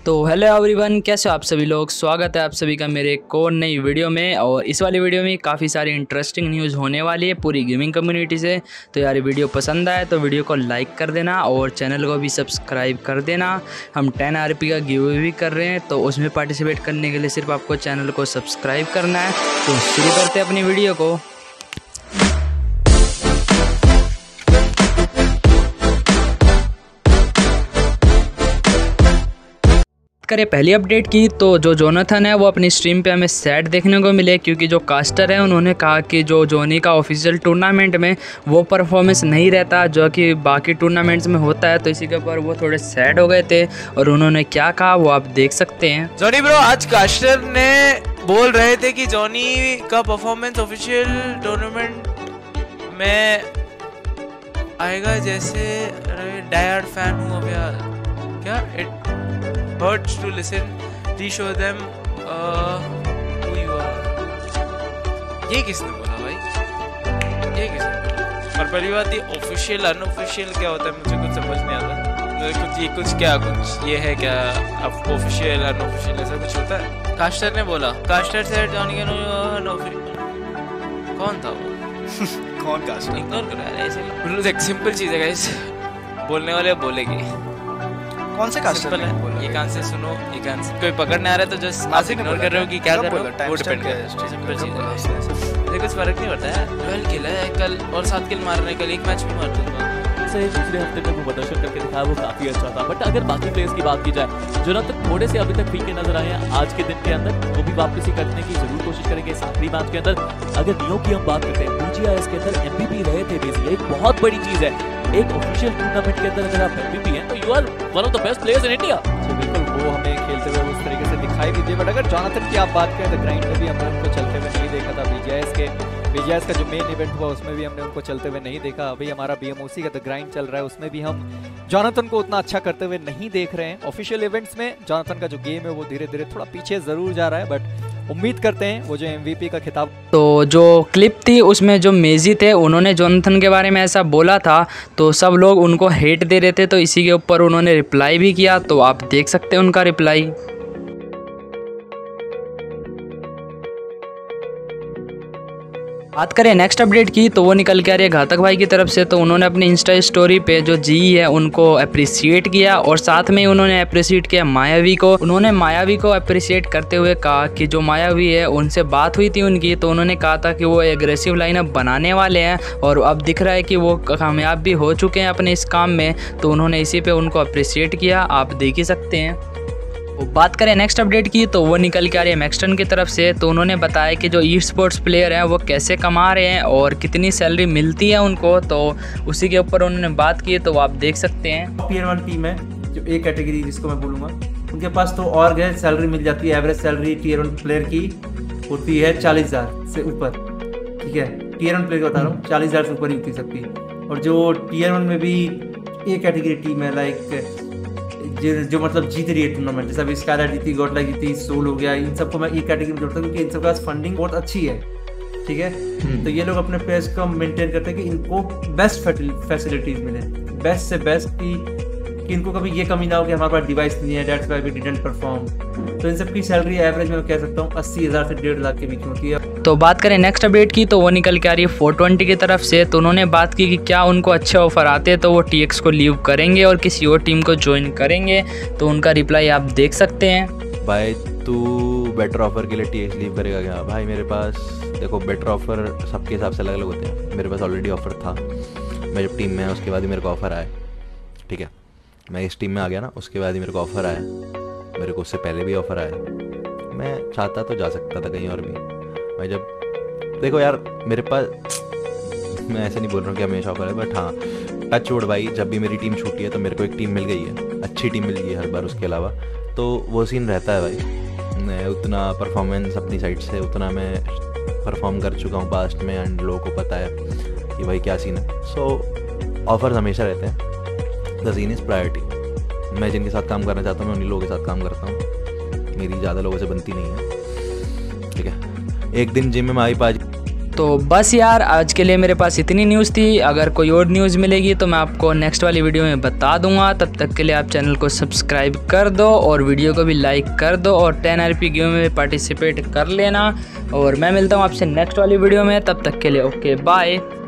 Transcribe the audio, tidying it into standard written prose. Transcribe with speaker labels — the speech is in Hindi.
Speaker 1: तो हेलो एवरीवन, कैसे हो आप सभी लोग। स्वागत है आप सभी का मेरे एक और नई वीडियो में। और इस वाली वीडियो में काफ़ी सारी इंटरेस्टिंग न्यूज़ होने वाली है पूरी गेमिंग कम्युनिटी से। तो यार वीडियो पसंद आए तो वीडियो को लाइक कर देना और चैनल को भी सब्सक्राइब कर देना। हम 10 RP का गिव अवे भी कर रहे हैं, तो उसमें पार्टिसिपेट करने के लिए सिर्फ आपको चैनल को सब्सक्राइब करना है। तो शुरू करते हैं अपनी वीडियो को। करें पहली अपडेट की, तो जो जोनाथन है वो अपनी स्ट्रीम पे हमें सैड देखने को मिले, क्योंकि जो कास्टर है उन्होंने कहा कि जो जोनी का ऑफिशियल टूर्नामेंट में वो परफॉर्मेंस नहीं रहता जो कि बाकी टूर्नामेंट्स में होता है। तो इसी के ऊपर वो थोड़े सैड हो गए थे और उन्होंने क्या कहा वो आप देख सकते हैं।
Speaker 2: जोनी ब्रो, आज कास्टर ने बोल रहे थे कि जोनी का परफॉर्मेंस ऑफिशियल टूर्नामेंट में आएगा, जैसे डायहार्ड फैन हूँ अब यार, क्या it hurts to listen, re-show them who you are। ये किसने बोला भाई, ये किसने बोला? और पहली बात, ये ऑफिशियल अनऑफिशियल क्या होता है मुझे कुछ समझ नहीं आता। कुछ ये कुछ क्या कुछ ये है क्या, अब ऑफिशियल अनऑफिशियल ऐसा कुछ होता है? कास्टर ने बोला, कास्टर से जॉनी कौन था वो?
Speaker 3: कौन कास्टर?
Speaker 2: इग्नोर करो यार, ऐसे एक सिंपल चीज है गाइस, बोलने वाले बोलेंगे।
Speaker 3: कौन से कास्टर ने बोला?
Speaker 2: ये कान से सुनो, ये कान से कोई पकड़ नहीं आ रहा तो जस्ट आप इग्नोर कर रहे हो कि क्या कर रहे हो, वो डिपेंड करता है। सिंपल चीज है, कुछ फर्क नहीं पड़ता है। 12 किल है कल और 7 किल मारने, कल एक मैच में मार दूंगा।
Speaker 4: सही, दूसरे हफ्ते में वो प्रदर्शन करके दिखाया, वो काफी अच्छा था। बट अगर बाकी प्लेयर्स की बात की जाए, जोनाथन थोड़े से अभी तक फीके नजर आए हैं आज के दिन के अंदर, वो भी वापसी करने की जरूर कोशिश करेंगे इस आखिरी मैच के अंदर। अगर नियो की हम बात करते हैं, BGIS के अंदर MVP रहे थे बेसिकली, एक बहुत बड़ी चीज है। एक ऑफिशियल टूर्नामेंट के अंदर अगर आप MVP हैं तो you are one of the best players in India.
Speaker 3: बिल्कुल, वो हमें खेलते हुए उस तरीके से दिखाई भी दिए। बट अगर जोनाथन की आप बात करें तो ग्राइंड में भी हमने उनको चलते हुए नहीं देखा था। BGIS का जो मेन इवेंट हुआ उसमें भी हमने उनको चलते हुए नहीं देखा। अभी हमारा BMOC का द ग्राइंड चल रहा है, उसमें भी हम जोनाथन को उतना अच्छा करते हुए नहीं देख रहे हैं। ऑफिशियल इवेंट्स में जोनाथन का जो गेम है वो धीरे धीरे थोड़ा पीछे जरूर जा रहा है, बट उम्मीद करते हैं वो जो MVP का खिताब।
Speaker 1: तो जो क्लिप थी उसमें जो मेजी थे उन्होंने जोनाथन के बारे में ऐसा बोला था, तो सब लोग उनको हेट दे रहे थे। तो इसी के ऊपर उन्होंने रिप्लाई भी किया, तो आप देख सकते हैं उनका रिप्लाई। बात करें नेक्स्ट अपडेट की, तो वो निकल के आ रही है घातक भाई की तरफ से। तो उन्होंने अपनी इंस्टा स्टोरी पे जो जी है उनको अप्रिसिएट किया, और साथ में उन्होंने अप्रिसिएट किया मायावी को। उन्होंने मायावी को अप्रिसिएट करते हुए कहा कि जो मायावी है उनसे बात हुई थी उनकी, तो उन्होंने कहा था कि वो एग्रेसिव लाइनअप बनाने वाले हैं, और अब दिख रहा है कि वो कामयाब भी हो चुके हैं अपने इस काम में। तो उन्होंने इसी पे उनको अप्रिसिएट किया, आप देख ही सकते हैं। तो बात करें नेक्स्ट अपडेट की, तो वो निकल के आ रही है मैक्सटन की तरफ से। तो उन्होंने बताया कि जो ई स्पोर्ट्स प्लेयर हैं वो कैसे कमा रहे हैं और कितनी सैलरी मिलती है उनको, तो उसी के ऊपर उन्होंने बात की, तो आप देख सकते हैं।
Speaker 5: Tier 1 टीम है जो A कैटेगरी जिसको मैं बोलूँगा, उनके पास तो और सैलरी मिल जाती है। एवरेज सैलरी Tier 1 प्लेयर की होती है 40,000 से ऊपर, ठीक है। Tier 1 प्लेयर का बता रहा हूँ, 40,000 से ऊपर ही होती सकती है। और जो Tier 1 में भी A कैटेगरी टीम है, लाइक जो मतलब जीत रही है टूर्नामेंट, जैसे अभी स्काईलाइट जीती, गॉडलाइक जीती, सोल हो गया, इन सबको मैं एक कैटेगरी में जोड़ता हूँ क्योंकि इन सबके पास फंडिंग बहुत अच्छी है, ठीक है। तो ये लोग अपने प्लेयर्स को मेंटेन करते हैं कि इनको बेस्ट फैसिलिटीज मिले, बेस्ट से बेस्ट कि इनको कभी ये कमी ना हो कि हमारे पास डिवाइस नहीं है, that's why we didn't perform. तो इन सबकी सैलरी एवरेज में कह सकता हूँ 80,000 से 1.5 लाख के बीच में होती है।
Speaker 1: तो बात करें नेक्स्ट अपडेट की, तो वो निकल के आ रही है 420 की तरफ से। तो उन्होंने बात की कि क्या उनको अच्छे ऑफर आते हैं तो वो TX को लीव करेंगे और किसी और टीम को ज्वाइन करेंगे। तो उनका रिप्लाई आप देख सकते हैं।
Speaker 6: भाई तू बेटर ऑफर के लिए TX लीव करेगा क्या? भाई मेरे पास देखो, बेटर ऑफर सबके हिसाब से अलग अलग होते हैं। मेरे पास ऑलरेडी ऑफर था, मैं जब टीम में आया उसके बाद ही मेरे को ऑफर आया, ठीक है। मैं इस टीम में आ गया ना, उसके बाद ही मेरे को ऑफर आया। मेरे को उससे पहले भी ऑफर आया। मैं चाहता तो जा सकता था कहीं और भी। मैं जब देखो यार, मेरे पास, मैं ऐसे नहीं बोल रहा हूँ कि हमेशा ऑफर है, बट हाँ टच वुड भाई, जब भी मेरी टीम छूटी है तो मेरे को एक टीम मिल गई है, अच्छी टीम मिल गई है हर बार। उसके अलावा तो वो सीन रहता है भाई, मैं उतना परफॉर्मेंस अपनी साइड से उतना मैं परफॉर्म कर चुका हूँ पास्ट में, एंड लोगों को पता है कि भाई क्या सीन है। सो ऑफर्स हमेशा रहते हैं, द सीन इज़ प्रायोरिटी। मैं जिनके साथ काम करना चाहता हूँ मैं उन्हीं लोगों के साथ काम करता हूँ, मेरी ज़्यादा लोगों से बनती नहीं है, ठीक है। एक दिन जिम में माई पाजी
Speaker 1: तो बस यार आज के लिए मेरे पास इतनी न्यूज़ थी। अगर कोई और न्यूज़ मिलेगी तो मैं आपको नेक्स्ट वाली वीडियो में बता दूंगा। तब तक के लिए आप चैनल को सब्सक्राइब कर दो और वीडियो को भी लाइक कर दो और 10 RP गेम में पार्टिसिपेट कर लेना। और मैं मिलता हूँ आपसे नेक्स्ट वाली वीडियो में, तब तक के लिए ओके बाय।